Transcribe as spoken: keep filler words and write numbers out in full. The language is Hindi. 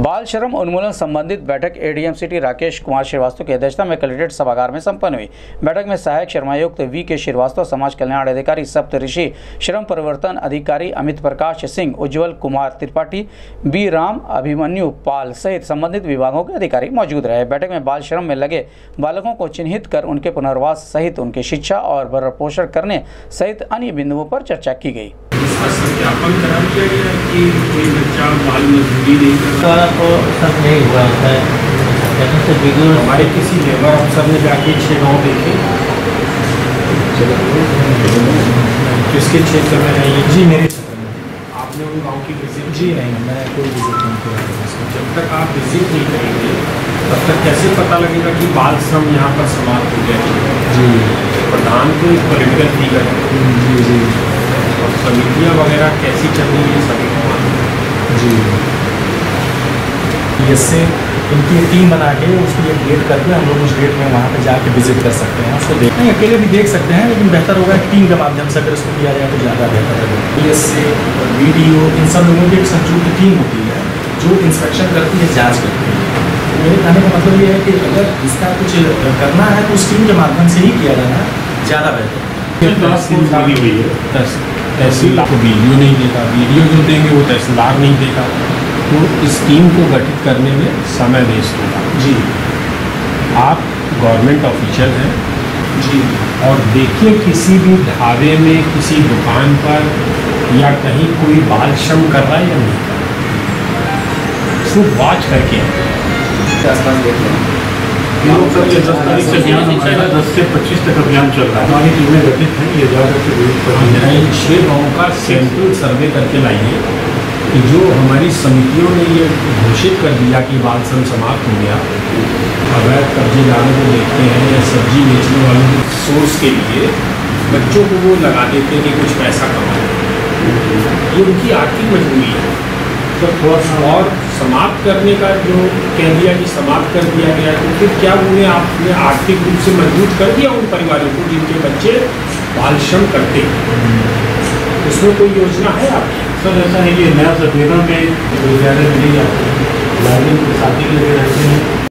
बाल श्रम उन्मूलन संबंधित बैठक एडीएम सिटी राकेश कुमार श्रीवास्तव की अध्यक्षता में कलेक्ट्रेट सभागार में संपन्न हुई। बैठक में सहायक श्रमायुक्त वी के श्रीवास्तव, समाज कल्याण अधिकारी सप्तऋषि, श्रम परिवर्तन अधिकारी अमित प्रकाश सिंह, उज्जवल कुमार त्रिपाठी, बी राम, अभिमन्यु पाल सहित संबंधित विभागों के अधिकारी मौजूद रहे। बैठक में बाल श्रम में लगे बालकों को चिन्हित कर उनके पुनर्वास सहित उनकी शिक्षा और भरण पोषण करने सहित अन्य बिंदुओं पर चर्चा की गई। सत्यापन करा दिया गया कि कोई बच्चा बाल मजदूरी नहीं कर रहा तो सब नहीं हुआ है। हमारे किसी लेबर अफसर ने जाके छः गाँव देखे किसके क्षेत्र में है ये? जी मेरे आपने उन गाँव की विजिट? जी नहीं, मैंने कोई विजिट नहीं किया। जब तक आप विजिट नहीं करेंगे तब तक कैसे पता लगेगा कि बाल श्रम यहाँ पर समाप्त हो गया? जी प्रधान को एक पॉलिटिकल फिगर जी जी और समितियाँ वगैरह कैसी चल रही है सभी जी इससे इनकी टीम बना के उसकी एक डेट करके हम लोग उस डेट में वहाँ पे जाके विजिट कर सकते हैं। उसको देख नहीं अकेले भी देख सकते हैं, लेकिन बेहतर होगा टीम के माध्यम से अगर इसको किया जाए तो ज़्यादा बेहतर होगा। पी एस से वीडियो इन सब लोगों की एक संयुक्त टीम होती है जो इंस्पेक्शन करती है, जाँच करती है। मेरे कहने का मतलब ये है कि अगर इसका कुछ करना है तो उस टीम के माध्यम से ही किया जाना ज़्यादा बेहतर है। तहसीलदार को वीडियो नहीं देगा, वीडियो जो देंगे वो तहसीलदार नहीं देगा, तो इस टीम को गठित करने में समय वेस्ट होगा। जी आप गवर्नमेंट ऑफिशियल हैं जी और देखिए किसी भी ढाबे में, किसी दुकान पर या कहीं कोई बाल श्रम कर रहा है या नहीं कर रहा, सिर्फ वॉच करके दस तारीख से अभियान हमारा दस से पच्चीस तक अभियान चल रहा है। हमारी टीमें गठित हैं, ये जा करके विजिट करेंगे। छः गाँव का सेंट्रल सर्वे करके लाइए कि जो हमारी समितियों ने ये घोषित कर दिया कि बाल श्रम समाप्त हो गया, अवैध कब्जेदारों को देखते हैं या सब्जी बेचने वालों के सोर्स के लिए बच्चों को वो लगा देते हैं कि कुछ पैसा कमाए, ये उनकी आर्थिक मजबूरी है। तो थोड़ा और समाप्त करने का जो कह दिया कि समाप्त कर दिया गया, तो फिर क्या उन्हें आपने आर्थिक रूप से मजबूत कर दिया उन परिवारों को जिनके बच्चे बाल श्रम करते हैं? उसमें कोई योजना है आपकी? सर ऐसा है कि नया सफेदा में विद्यालय मिलेगी आपको, के साथ ही लगे रहते हैं।